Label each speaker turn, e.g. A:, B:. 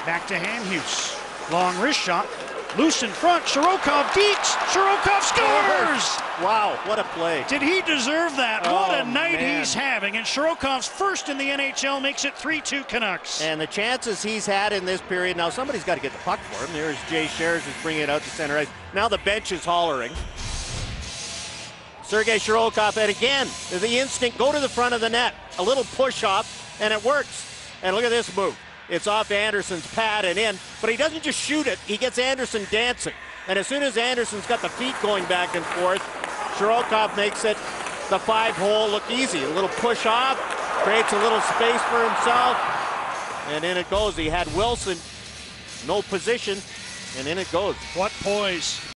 A: Back to Hamhuis. Long wrist shot. Loose in front. Shirokov deeks. Shirokov scores!
B: Wow, what a play.
A: Did he deserve that?
B: Oh,
A: What a night
B: man.
A: he's having. And Shirokov's first in the NHL makes it 3-2 Canucks.
B: And the chances he's had in this period, now somebody's got to get the puck for him. There's Jay Shares who's bringing it out to center ice. Now the bench is hollering. Sergei Shirokov, and again, the instinct, go to the front of the net. A little push off, and it works. And look at this move. It's off Anderson's pad and in, but he doesn't just shoot it. He gets Anderson dancing. And as soon as Anderson's got the feet going back and forth, Shirokov makes it the 5-hole look easy. A little push off, creates a little space for himself, and in it goes. He had Wilson, no position, and in it goes.
A: What poise.